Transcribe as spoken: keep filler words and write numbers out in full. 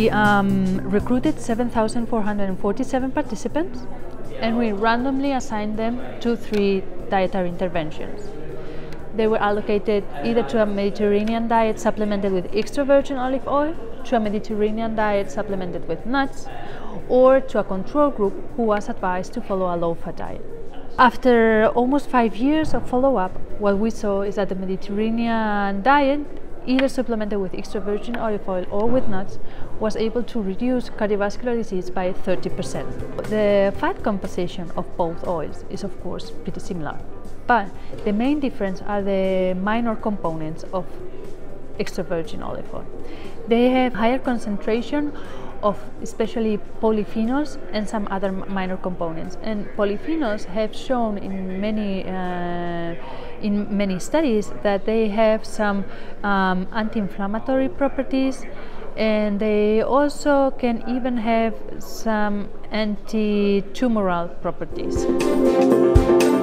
We um, recruited seven thousand four hundred forty-seven participants, and we randomly assigned them to three dietary interventions. They were allocated either to a Mediterranean diet supplemented with extra virgin olive oil, to a Mediterranean diet supplemented with nuts, or to a control group who was advised to follow a low-fat diet. After almost five years of follow-up, what we saw is that the Mediterranean diet, either supplemented with extra virgin olive oil or with nuts, was able to reduce cardiovascular disease by thirty percent. The fat composition of both oils is of course pretty similar, but the main difference are the minor components of extra virgin olive oil. They have higher concentration of especially polyphenols and some other minor components, and polyphenols have shown in many uh, in many studies that they have some um, anti-inflammatory properties, and they also can even have some anti-tumoral properties.